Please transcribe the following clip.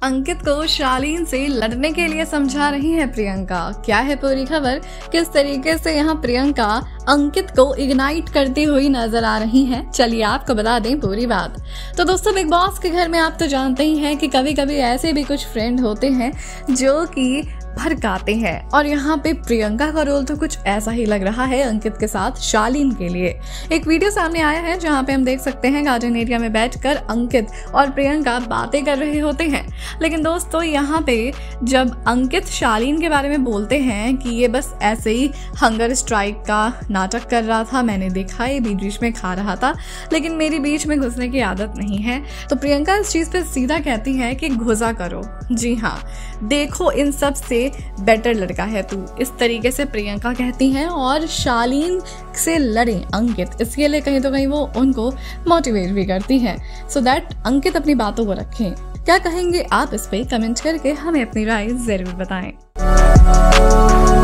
अंकित को शालीन से लड़ने के लिए समझा रही है प्रियंका। क्या है पूरी खबर, किस तरीके से यहाँ प्रियंका अंकित को इग्नाइट करती हुई नजर आ रही हैं, चलिए आपको बता दें पूरी बात। तो दोस्तों, बिग बॉस के घर में आप तो जानते ही हैं कि कभी कभी ऐसे भी कुछ फ्रेंड होते हैं जो कि भड़काते हैं, और यहाँ पे प्रियंका का रोल तो कुछ ऐसा ही लग रहा है अंकित के साथ शालीन के लिए। एक वीडियो सामने आया है जहाँ पे हम देख सकते हैं गार्डन एरिया में बैठकर अंकित और प्रियंका बातें कर रहे होते हैं। लेकिन दोस्तों, यहाँ पे जब अंकित शालीन के बारे में बोलते हैं कि ये बस ऐसे ही हंगर स्ट्राइक का नाटक कर रहा था, मैंने देखा ये बीच में खा रहा था, लेकिन मेरी बीच में घुसने की आदत नहीं है, तो प्रियंका इस चीज पे सीधा कहती है कि घुसा करो, जी हाँ, देखो इन सब से बेटर लड़का है तू, इस तरीके से प्रियंका कहती हैं और शालीन से लड़े अंकित, इसके लिए कहीं तो कहीं वो उनको मोटिवेट भी करती हैं, सो दैट अंकित अपनी बातों को रखें। क्या कहेंगे आप इस पे, कमेंट करके हमें अपनी राय जरूर बताएं।